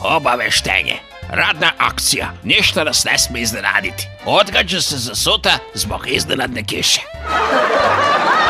Obaveštenje. Radna akcija. Ništa nas ne smije iznenaditi. Odgađa se za sutra zbog iznenadne kiše.